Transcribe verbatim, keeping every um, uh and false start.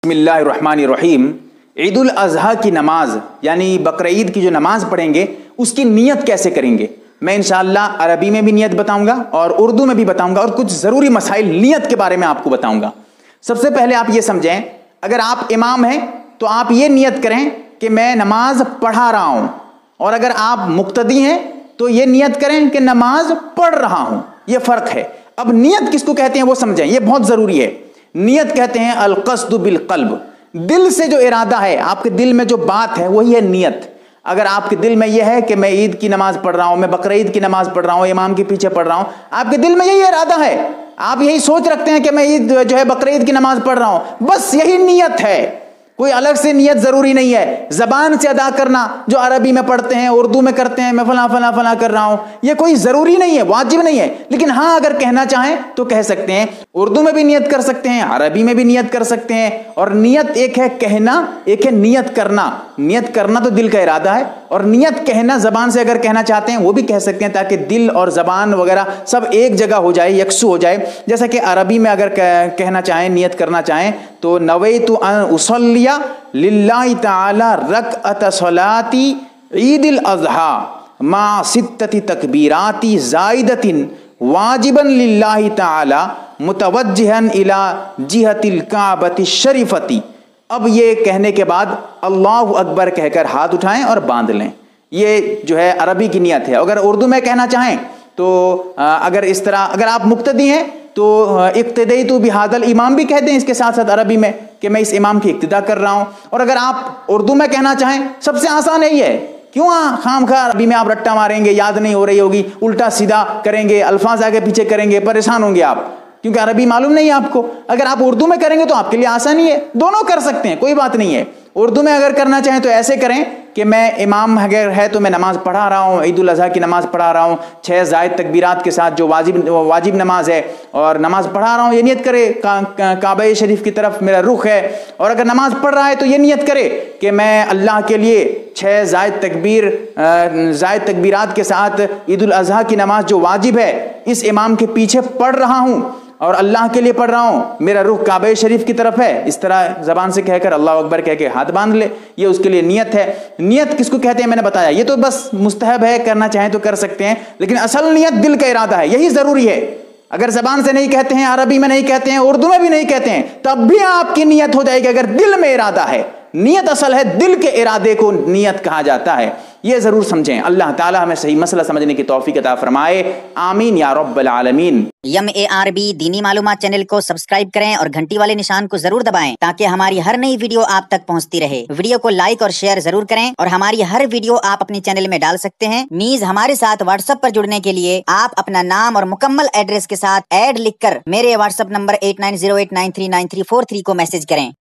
बिस्मिल्लाहिर्रहमानिर्रहीम। ईद उल अज़हा की नमाज यानी बकर ईद की जो नमाज पढ़ेंगे उसकी नियत कैसे करेंगे, मैं इंशाअल्लाह अरबी में भी नियत बताऊंगा और उर्दू में भी बताऊंगा और कुछ ज़रूरी मसाइल नियत के बारे में आपको बताऊंगा। सबसे पहले आप ये समझें, अगर आप इमाम हैं तो आप ये नियत करें कि मैं नमाज पढ़ा रहा हूं, और अगर आप मुक्तदी हैं तो ये नियत करें कि नमाज पढ़ रहा हूं। ये फ़र्क है। अब नियत किसको कहते हैं वो समझें, ये बहुत ज़रूरी है। नियत कहते हैं अल-क़स्दु बिल क़ल्ब, दिल से जो इरादा है, आपके दिल में जो बात है वही है नियत। अगर आपके दिल में यह है कि मैं ईद की नमाज पढ़ रहा हूं, मैं बकर ईद की नमाज पढ़ रहा हूं, इमाम के पीछे पढ़ रहा हूं, आपके दिल में यही इरादा है, आप यही सोच रखते हैं कि मैं ईद जो है बकर ईद की नमाज पढ़ रहा हूं, बस यही नियत है, कोई अलग से नियत जरूरी नहीं है। जबान से अदा करना जो अरबी में पढ़ते हैं, उर्दू में करते हैं, मैं फला फला फला कर रहा हूं, ये कोई जरूरी नहीं है, वाजिब नहीं है। लेकिन हाँ, अगर कहना चाहें तो कह सकते हैं, उर्दू में भी नियत कर सकते हैं, अरबी में भी नियत कर सकते हैं। और नियत एक है कहना, एक है नियत करना। नियत करना तो दिल का इरादा है, और नियत कहना जबान से अगर कहना चाहते हैं वो भी कह सकते हैं, ताकि दिल और जबान वगैरह सब एक जगह हो जाए, यकसू हो जाए। जैसा कि अरबी में अगर कहना चाहें, नियत करना चाहें तो नवैतु अन उसल्लिया लिल्लाहि ताला रकअत सलाती ईदिल अज़हा मा सित्तति तकबीराती ज़ाइदतिन वाजिबन लिल्लाहि ताला मुतवज्जिहन इला जिहतिल काबति शरीफती। अब ये कहने के बाद अल्लाहु अकबर कहकर हाथ उठाएं और बांध लें। ये जो है अरबी की नियत है। अगर उर्दू में कहना चाहें तो अगर इस तरह, अगर आप मुक्तदी हैं तो इक्तदईतु बिहादल इमाम भी कह दें इसके साथ साथ अरबी में कि मैं इस इमाम की इक्तिदा कर रहा हूं। और अगर आप उर्दू में कहना चाहें, सबसे आसान यही है, क्यों खाम खा अरबी में आप रट्टा मारेंगे, याद नहीं हो रही होगी, उल्टा सीधा करेंगे, अल्फाज आगे पीछे करेंगे, परेशान होंगे आप, क्योंकि अरबी मालूम नहीं है आपको। अगर आप उर्दू में करेंगे तो आपके लिए आसानी है, दोनों कर सकते हैं, कोई बात नहीं है। उर्दू में अगर करना चाहें तो ऐसे करें कि मैं इमाम अगर है तो मैं नमाज पढ़ा रहा हूँ, ईद उल अज़हा की नमाज पढ़ा रहा हूँ, छः ज़ायद तकबीरात के साथ जो वाजिब वाजिब नमाज है, और नमाज पढ़ा रहा हूँ, ये नियत करे का, का, काबा शरीफ की तरफ मेरा रुख है। और अगर नमाज पढ़ रहा है तो ये नियत करे कि मैं अल्लाह के लिए छः ज़ायद तकबीर ज़ायद तकबीरात के साथ ईद उल अज़हा की नमाज जो वाजिब है इस इमाम के पीछे पढ़ रहा हूँ, और अल्लाह के लिए पढ़ रहा हूँ, मेरा रुख काबा शरीफ की तरफ है। इस तरह जबान से कहकर अल्लाह अकबर कह के हाथ बांध ले, ये उसके लिए नियत है। नियत किसको कहते हैं मैंने बताया, ये तो बस मुस्तहब है, करना चाहें तो कर सकते हैं, लेकिन असल नियत दिल का इरादा है, यही जरूरी है। अगर जबान से नहीं कहते हैं, अरबी में नहीं कहते हैं, उर्दू में भी नहीं कहते हैं, तब भी आपकी नियत हो जाएगी अगर दिल में इरादा है। नियत असल है, दिल के इरादे को नियत कहा जाता है, ये जरूर समझें। अल्लाह ताला हमें सही मसला समझने की तौफीक अता फरमाए, आमीन या रब्बल आलमीन। एम ए आर बी दीनी मालूमात चैनल को सब्सक्राइब करें और घंटी वाले निशान को जरूर दबाएं, ताकि हमारी हर नई वीडियो आप तक पहुंचती रहे। वीडियो को लाइक और शेयर जरूर करें, और हमारी हर वीडियो आप अपने चैनल में डाल सकते हैं। नीज हमारे साथ व्हाट्सएप पर जुड़ने के लिए आप अपना नाम और मुकम्मल एड्रेस के साथ ऐड लिखकर मेरे WhatsApp number eight nine zero eight nine three nine three four three को मैसेज करें।